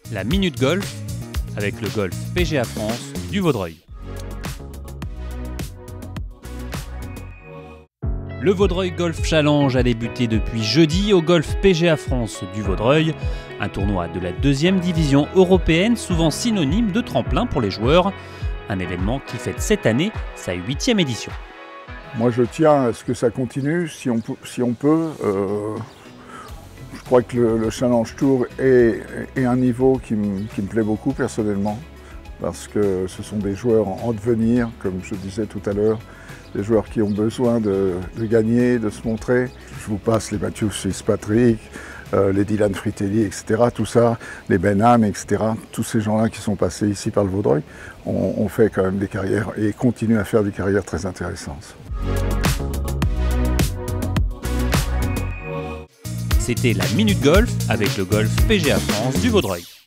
La Minute Golf avec le Golf PGA France du Vaudreuil. Le Vaudreuil Golf Challenge a débuté depuis jeudi au Golf PGA France du Vaudreuil, un tournoi de la 2e division européenne, souvent synonyme de tremplin pour les joueurs. Un événement qui fête cette année sa 8e édition. Moi je tiens à ce que ça continue si on peut. Je crois que le Challenge Tour est un niveau qui me plaît beaucoup personnellement, parce que ce sont des joueurs en devenir, comme je disais tout à l'heure, des joueurs qui ont besoin de gagner, de se montrer. Je vous passe les Matthew Fitzpatrick, les Dylan Fritelli, etc. Tout ça, les Ben Ham, etc. Tous ces gens-là qui sont passés ici par le Vaudreuil ont fait quand même des carrières et continuent à faire des carrières très intéressantes. C'était la Minute Golf avec le Golf PGA France du Vaudreuil.